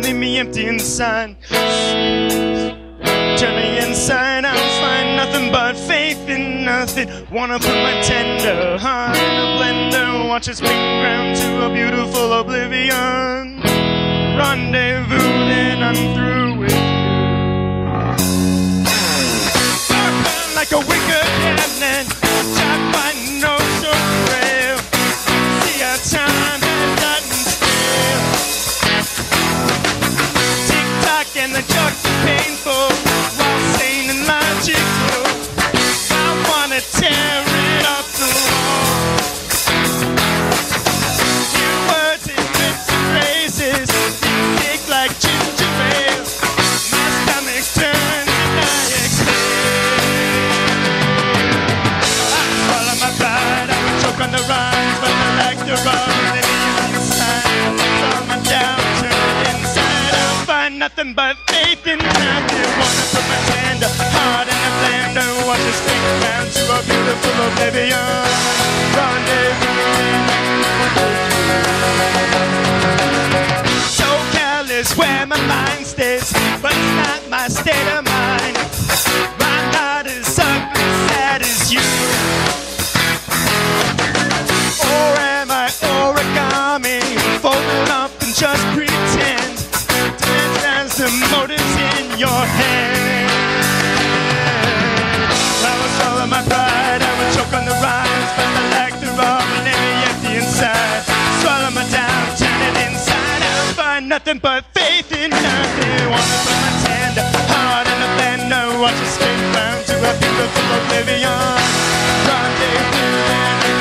leave me empty inside. Turn me inside out, find nothing but faith in nothing. Wanna put my tender heart in a blender, watch it spin ground to a beautiful oblivion. Rendezvous, then I'm through with you. Burn like a wicked evening, shot by no so frail. See our time has gotten stale. Tick tock and the clock's painful, while sane and logical. I wanna tear it off the wall. New words and bits and phrases, thick like ginger ale. My stomach turns and I exhale. I swallow my pride, I would choke on the rhymes, but I like the raw living inside. All my doubt, turn it inside out, find nothing but faith in nothing. Wanna put my tender heart in a blender, watch it spin round to a beautiful oblivion. Rendezvous. SoCal is where my mind stays, but it's not my state of mind. I'm not as ugly, sad as you. Or am I origami, folded up and just pretend? Depends as the motives in your hand. I would swallow my pride, I would choke on the rhymes, but I like the raw and let me empty inside. Swallow my down, turn it inside out, find nothing but faith in nothing. Wanna put my tender heart in a blender, watch it spin round to a beautiful oblivion. Rendezvous.